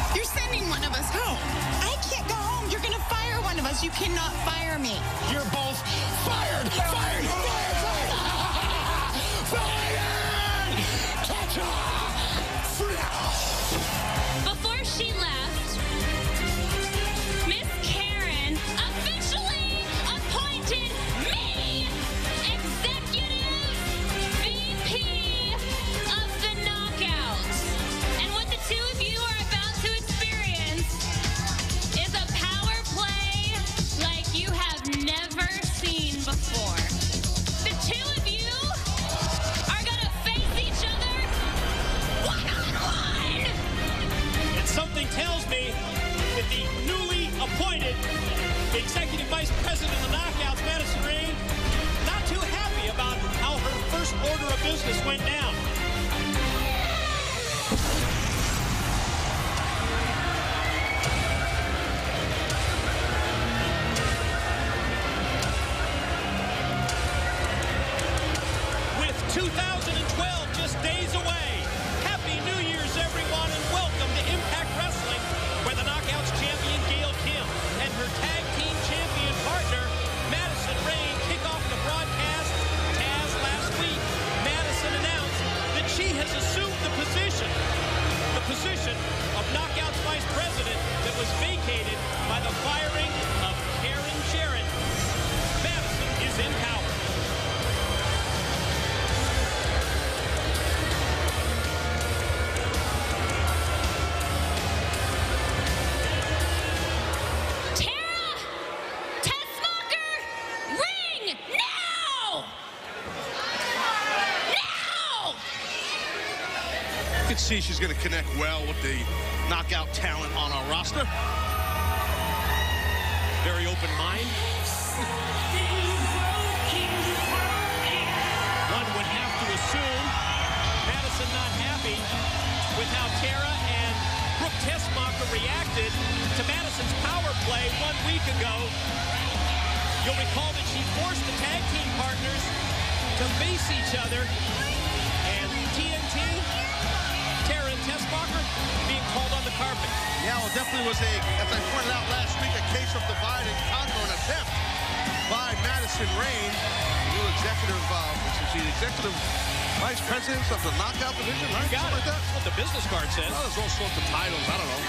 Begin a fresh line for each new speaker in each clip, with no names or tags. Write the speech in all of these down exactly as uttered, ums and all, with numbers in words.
You're sending one of us home. I can't go home. You're going to fire one of us. You cannot fire me.
You're both fired. Fired. Fired. Fired. Fired. Ta-ta.
Before she left, Miss Karen officially appointed me Executive V P of the Knockouts. And what the two of you are about to experience is a power play like you have never seen before. The two of you are going to face each other one-on-one.
And something tells me that the newly appointed Executive Vice President of the Knockouts, Madison Rayne, not too happy about how her first order of business went down. With two thousand twelve just days away, Happy New Year's, everyone, and welcome to Impact Wrestling, where the Knockouts champion Gail Kim and her tag team champion partner, Madison Rayne, kick off the broadcast. As last week, Madison announced that she has assumed the position, the position of Knockouts Vice President that was vacated by the firing of Karen Jarrett. Madison is in power.
Tara Tessmacher, ring now! Now!
You can see she's going to connect well with the knockout talent on our roster.
Very open mind. One would have to assume Madison not happy with how Tara and Brooke Tessmacher reacted to Madison's power play one week ago. You'll recall that she forced the tag team partners to face each other. And T N T, Tara and Tessmacher being called on the carpet.
Yeah, well, definitely was a, as I pointed out last week, a case of divide and conquer, an attempt by Madison Rayne, the new executive, uh, she's the executive vice president of the knockout division, right?
Got
Something
it.
like that.
That's what the business card says.
Well, there's all sorts of titles. I don't know.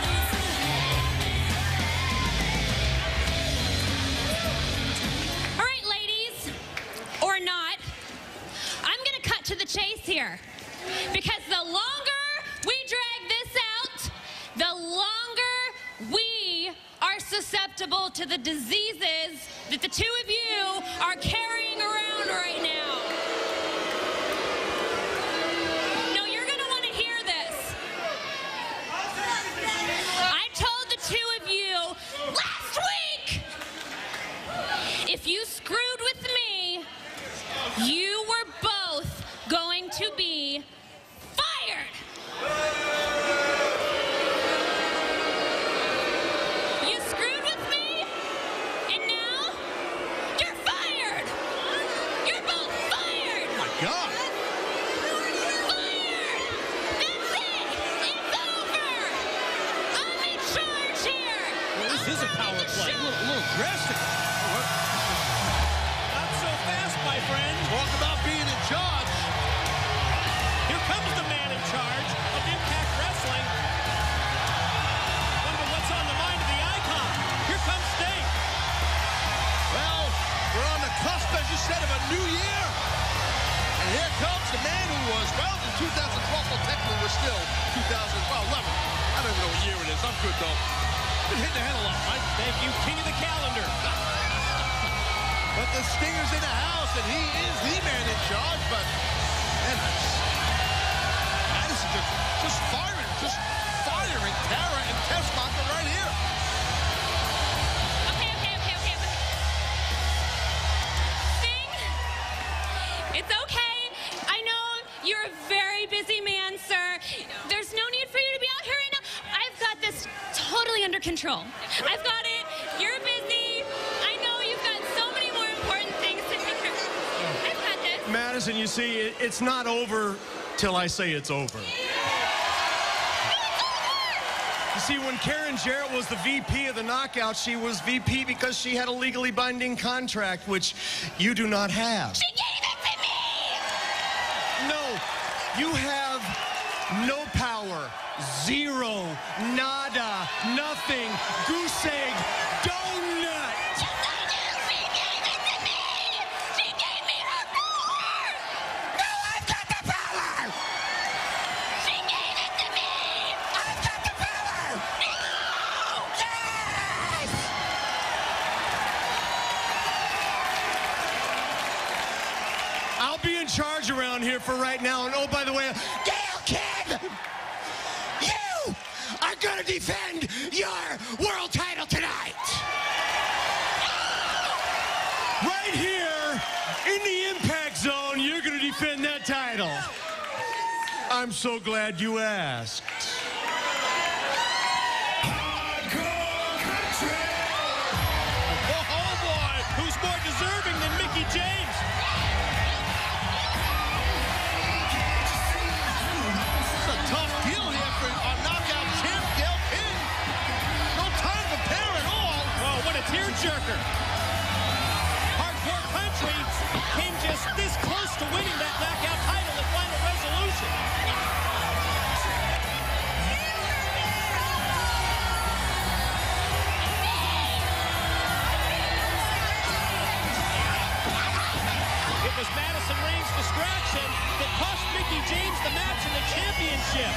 All right, ladies, or not, I'm going to cut to the chase here. Because the longer we drag this out, the longer we are susceptible to the diseases that the two of you are carrying around right now. No, you're going to want to hear this. I told the two of you last week, if you screwed with me, you were both going to be fired. You screwed with me, and now you're fired. You're both fired.
Oh, my God.
Fired. That's it. It's over. I'm in charge here.
Well, this is a power play.
A little, a little drastic.
Not so fast, my friend.
Talk about being in charge.
Here comes the man in charge of Impact Wrestling. Wonder what's on the mind of the icon. Here comes Sting.
Well, we're on the cusp, as you said, of a new year. And here comes the man who was, well, in two thousand twelve, well, technically we're still two thousand eleven. I don't even know what year it is. I'm good, though. Been hitting the head a lot, Mike.
Thank you, king of the calendar.
But the Stinger's in the house, and he is the man in charge. But, man, Madison just, just firing, just firing Tara and Tessmacher right here.
Okay, okay, okay, okay. Sting, it's okay. I know you're a very busy man, sir. There's no need for you to be out here right now. I've got this totally under control. I've got it. You're busy. I know you've got so many more important things to take care of. I've got this.
Madison, you see, it, it's not over till I say it's over. You see, when Karen Jarrett was the V P of the Knockout, she was V P because she had a legally binding contract, which you do not have.
She gave it to me!
No, you have no power. Zero, nada, nothing, goose egg, donut.
Yes, I do! She gave it to me! She gave me her power!
No, I've got the power!
She gave it to me!
I've got the power!
No!
Yes!
I'll be in charge around here for right now. And oh, by the way,
Gail Kidd! You are gonna defend your world title tonight!
right here in the Impact Zone, you're going to defend that title. I'm so glad you asked.
Oh, oh boy, who's more deserving than Mickie James?
It's a tough deal here for our knockout champ, Gail Kidd. No time to prepare at all.
Oh, what a tearjerker. Hardcore Country came just this close to winning that knockout title at Final Resolution. It was Madison Rayne's distraction that cost Mickie James the match in the championship.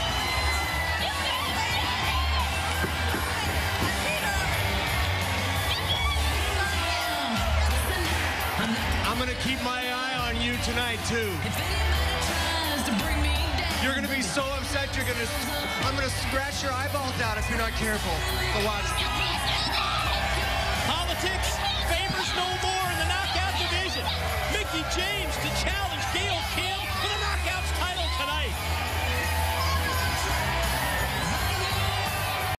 I'm going to keep my eye on you tonight, too. You're going to be so upset, you're going to... I'm going to scratch your eyeballs out if you're not careful. So watch.